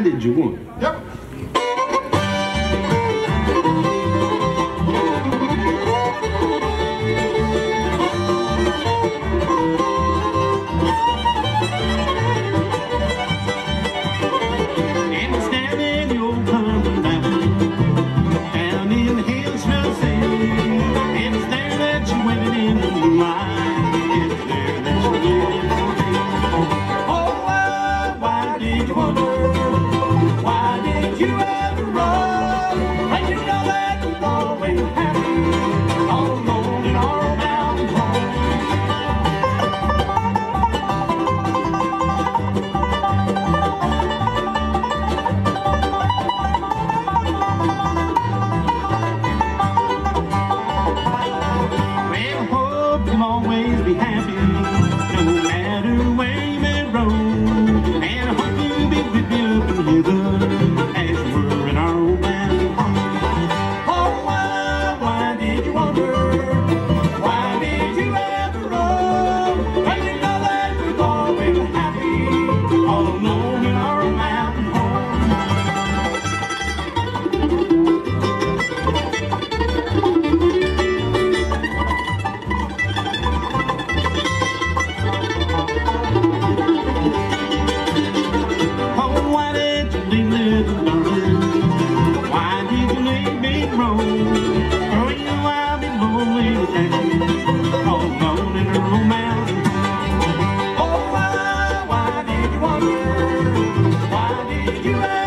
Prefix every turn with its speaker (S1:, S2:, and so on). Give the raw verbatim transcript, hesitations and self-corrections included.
S1: Did you want?
S2: Yep.
S1: And it's down in the old Parmley down in the hills, and it's there that you waited in the moonlight. It's there that you waited for me. Oh, why, why did you wonder? Why did you ever run? When you know that we're always happy, all alone in our old mountain home. Well, I hope you'll always be happy, no matter where you may roam. And I hope you'll be with me up in heaven as you were in our old mountain home. Oh, why, why did you wonder? Why did you ever run? When you know that we're always happy, all alone in our old mountain home. Oh, why did you leave me in the dark? Why did you leave me wrong? Oh, you know I'll be lonely without you, all alone in a old mountain home. Oh, why, why did you wonder? Why did you ever